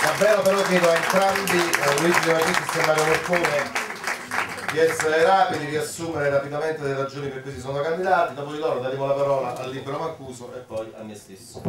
Davvero però chiedo a entrambi, Luigi De Magistris e Mario Morcone, di essere rapidi, riassumere rapidamente le ragioni per cui si sono candidati, dopo di loro daremo la parola al libero Mancuso e poi a me stesso.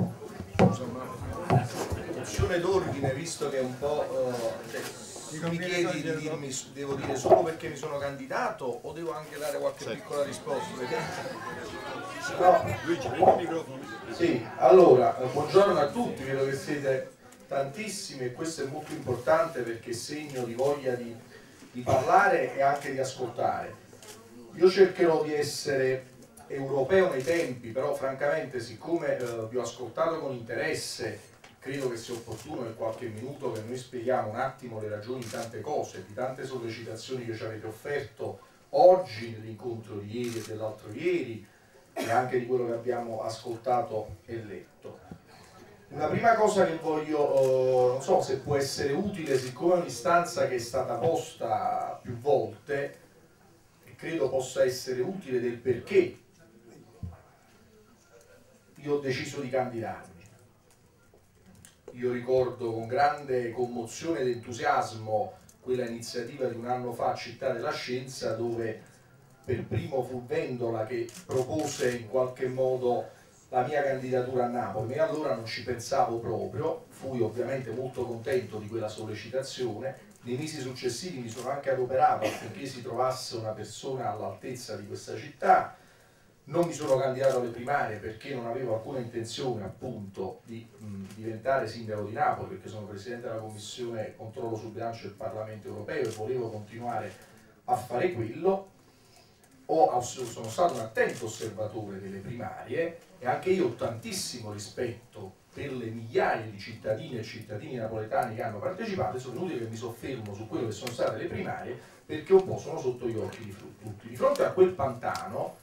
Questione d'ordine, visto che è un po'... mi chiedi di dirmi, devo dire solo perché mi sono candidato o devo anche dare qualche piccola risposta? Perché... No. Luigi, prendi il microfono. Sì, allora, buongiorno a tutti, vedo che siete tantissimi e questo è molto importante perché è segno di voglia di parlare e anche di ascoltare. Io cercherò di essere europeo nei tempi, però francamente siccome vi ho ascoltato con interesse, credo che sia opportuno in qualche minuto che noi spieghiamo un attimo le ragioni di tante cose, di tante sollecitazioni che ci avete offerto oggi nell'incontro di ieri e dell'altro ieri e anche di quello che abbiamo ascoltato e letto. Una prima cosa che voglio, non so se può essere utile, siccome è un'istanza che è stata posta più volte e credo possa essere utile del perché io ho deciso di candidarmi. Io ricordo con grande commozione ed entusiasmo quella iniziativa di un anno fa a Città della Scienza, dove per primo fu Vendola che propose in qualche modo la mia candidatura a Napoli, e allora non ci pensavo proprio, fui ovviamente molto contento di quella sollecitazione. Nei mesi successivi mi sono anche adoperato affinché si trovasse una persona all'altezza di questa città. Non mi sono candidato alle primarie perché non avevo alcuna intenzione appunto di diventare sindaco di Napoli, perché sono presidente della Commissione Controllo sul Bilancio del Parlamento Europeo e volevo continuare a fare quello. Sono stato un attento osservatore delle primarie e anche io ho tantissimo rispetto per le migliaia di cittadine e cittadini napoletani che hanno partecipato e sono inutile che mi soffermo su quello che sono state le primarie perché un po' sono sotto gli occhi di tutti. Di fronte a quel pantano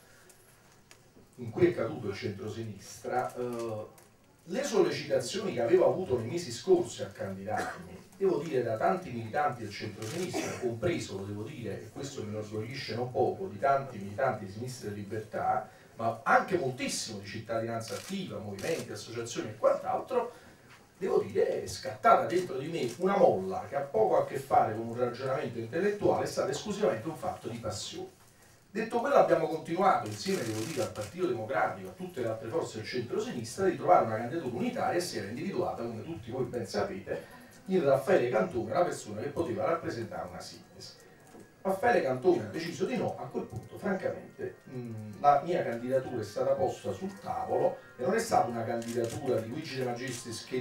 in cui è caduto il centrosinistra, le sollecitazioni che avevo avuto nei mesi scorsi a candidarmi, devo dire da tanti militanti del centrosinistra, compreso, lo devo dire, e questo mi inorgoglisce non poco, di tanti militanti di Sinistra e Libertà, ma anche moltissimo di cittadinanza attiva, movimenti, associazioni e quant'altro, devo dire è scattata dentro di me una molla che ha poco a che fare con un ragionamento intellettuale, è stata esclusivamente un fatto di passione. Detto quello, abbiamo continuato insieme, devo dire, al Partito Democratico, a tutte le altre forze del centro-sinistra, di trovare una candidatura unitaria e si era individuata, come tutti voi ben sapete, in Raffaele Cantone, la persona che poteva rappresentare una sintesi. Raffaele Cantone ha deciso di no, a quel punto, francamente, la mia candidatura è stata posta sul tavolo e non è stata una candidatura di Luigi De Magistris che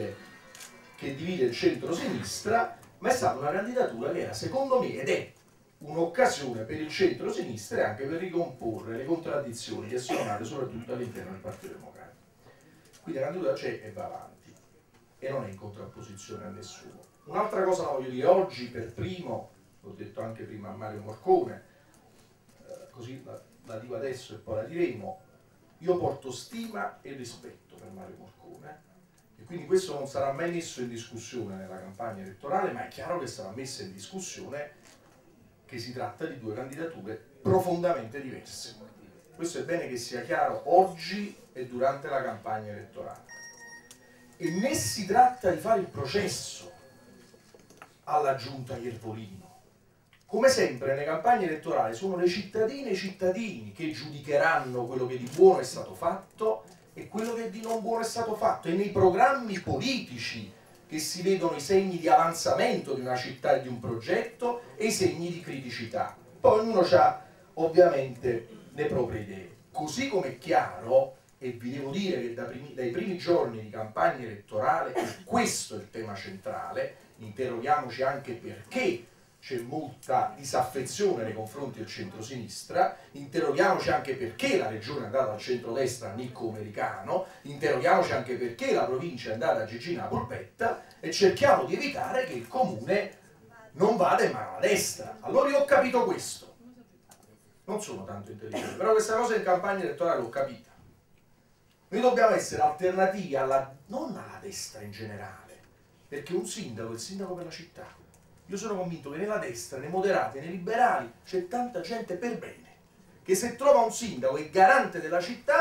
divide il centro-sinistra, ma è stata una candidatura che era, secondo me, ed è un'occasione per il centro-sinistra e anche per ricomporre le contraddizioni che sono nate soprattutto all'interno del Partito Democratico. Quindi la candidatura c'è e va avanti e non è in contrapposizione a nessuno. Un'altra cosa la voglio dire oggi per primo, l'ho detto anche prima a Mario Morcone, così la dico adesso e poi la diremo, io porto stima e rispetto per Mario Morcone e quindi questo non sarà mai messo in discussione nella campagna elettorale, ma è chiaro che sarà messa in discussione che si tratta di due candidature profondamente diverse. Questo è bene che sia chiaro oggi e durante la campagna elettorale. E né si tratta di fare il processo alla giunta Iervolino. Come sempre nelle campagne elettorali sono le cittadine e i cittadini che giudicheranno quello che di buono è stato fatto e quello che di non buono è stato fatto. E nei programmi politici che si vedono i segni di avanzamento di una città e di un progetto e i segni di criticità. Poi ognuno ha ovviamente le proprie idee. Così come è chiaro, e vi devo dire che dai primi giorni di campagna elettorale, e questo è il tema centrale, interroghiamoci anche perché c'è molta disaffezione nei confronti del centro-sinistra, interroghiamoci anche perché la regione è andata al centro-destra nicco-americano, interroghiamoci anche perché la provincia è andata a Gigina Polpetta e cerchiamo di evitare che il comune non vada in mano alla destra. Allora io ho capito questo, non sono tanto intelligente, però questa cosa in campagna elettorale l'ho capita. Noi dobbiamo essere alternativi non alla destra in generale, perché un sindaco è il sindaco per la città. Io sono convinto che nella destra, nei moderati, nei liberali c'è tanta gente per bene, che se trova un sindaco che è garante della città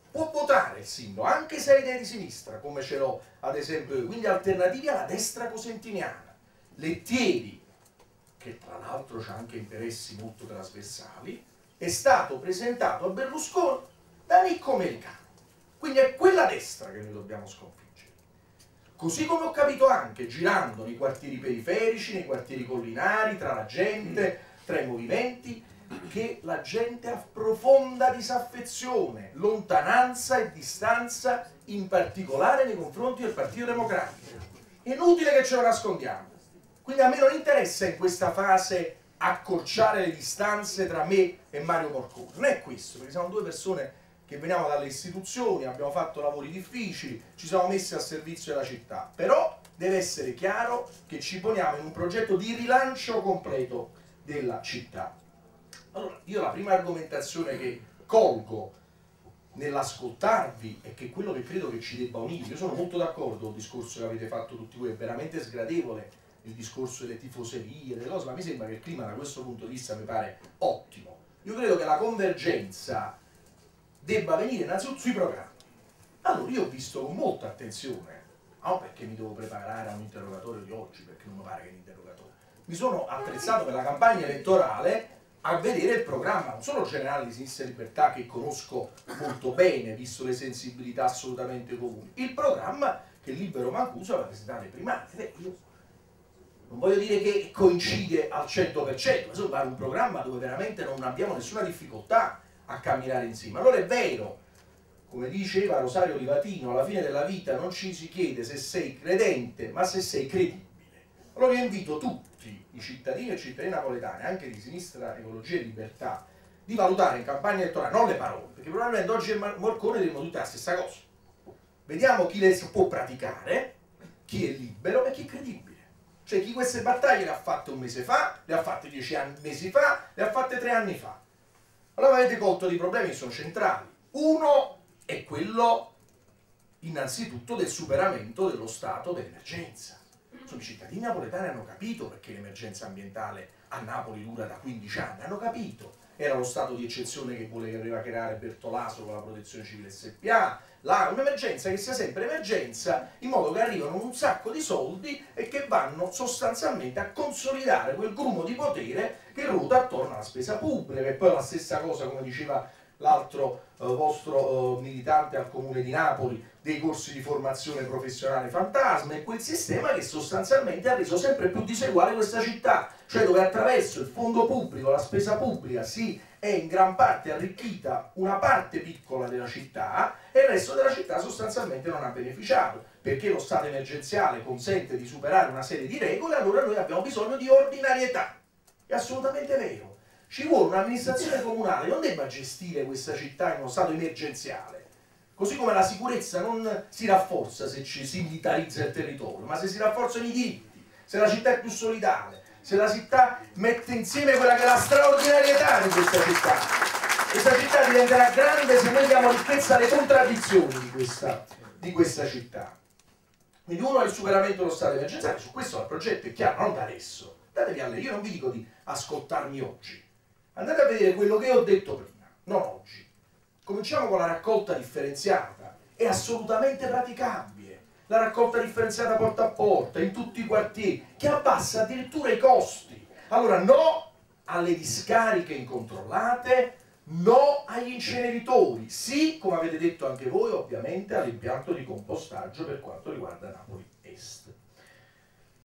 può votare il sindaco, anche se ha idee di sinistra, come ce l'ho ad esempio io, quindi alternativi alla destra cosentiniana. Lettieri, che tra l'altro ha anche interessi molto trasversali, è stato presentato a Berlusconi da Nicco Melicano. Quindi è quella destra che noi dobbiamo sconfiggere. Così come ho capito anche, girando nei quartieri periferici, nei quartieri collinari, tra la gente, tra i movimenti, che la gente ha profonda disaffezione, lontananza e distanza, in particolare nei confronti del Partito Democratico. È inutile che ce lo nascondiamo. Quindi a me non interessa in questa fase accorciare le distanze tra me e Mario Morcone. Non è questo, perché siamo due persone che veniamo dalle istituzioni, abbiamo fatto lavori difficili, ci siamo messi al servizio della città. Però deve essere chiaro che ci poniamo in un progetto di rilancio completo della città. Allora, io la prima argomentazione che colgo nell'ascoltarvi è che quello che credo che ci debba unire, io sono molto d'accordo con il discorso che avete fatto tutti voi, è veramente sgradevole il discorso delle tifoserie, delle cose, ma mi sembra che il clima da questo punto di vista mi pare ottimo. Io credo che la convergenza debba venire innanzitutto sui programmi. Allora io ho visto con molta attenzione, non perché mi devo preparare a un interrogatorio di oggi, perché non mi pare che l'interrogatorio, mi sono attrezzato per la campagna elettorale a vedere il programma, non solo generale di Sinistra e Libertà, che conosco molto bene, visto le sensibilità assolutamente comuni, il programma che Libero Mancuso aveva presentato ai primati. Io non voglio dire che coincide al 100%, ma insomma è un programma dove veramente non abbiamo nessuna difficoltà a camminare insieme. Allora è vero, come diceva Rosario Livatino, alla fine della vita non ci si chiede se sei credente, ma se sei credibile. Allora io invito tutti i cittadini e cittadine napoletani, anche di Sinistra, Ecologia e Libertà, di valutare in campagna elettorale non le parole, perché probabilmente oggi e Morcone diremo tutte la stessa cosa. Vediamo chi le può praticare, chi è libero e chi è credibile. Cioè chi queste battaglie le ha fatte un mese fa, le ha fatte 10 mesi fa, le ha fatte 3 anni fa. Allora avete colto dei problemi che sono centrali. Uno è quello innanzitutto del superamento dello stato dell'emergenza. Insomma, i cittadini napoletani hanno capito perché l'emergenza ambientale a Napoli dura da 15 anni, hanno capito. Era lo stato di eccezione che voleva creare Bertolaso con la Protezione Civile SPA, un'emergenza che sia sempre emergenza, in modo che arrivano un sacco di soldi e che vanno sostanzialmente a consolidare quel grumo di potere che ruota attorno alla spesa pubblica, e poi la stessa cosa, come diceva l'altro vostro militante al Comune di Napoli, dei corsi di formazione professionale fantasma, e quel sistema che sostanzialmente ha reso sempre più diseguale questa città, cioè dove attraverso il fondo pubblico, la spesa pubblica, si è in gran parte arricchita una parte piccola della città e il resto della città sostanzialmente non ha beneficiato, perché lo stato emergenziale consente di superare una serie di regole. Allora noi abbiamo bisogno di ordinarietà. È assolutamente vero. Ci vuole un'amministrazione comunale che non debba gestire questa città in uno stato emergenziale, così come la sicurezza non si rafforza se si militarizza il territorio, ma se si rafforzano i diritti, se la città è più solidale, se la città mette insieme quella che è la straordinarietà di questa città. Questa città diventerà grande se noi diamo ricchezza alle contraddizioni di questa città. Quindi uno è il superamento dello stato emergenziale, su questo il progetto è chiaro, non da adesso. Datevi a lei, io non vi dico di ascoltarmi oggi. Andate a vedere quello che ho detto prima, non oggi. Cominciamo con la raccolta differenziata, è assolutamente praticabile. La raccolta differenziata porta a porta, in tutti i quartieri, che abbassa addirittura i costi. Allora no alle discariche incontrollate, no agli inceneritori, sì, come avete detto anche voi, ovviamente all'impianto di compostaggio per quanto riguarda Napoli Est.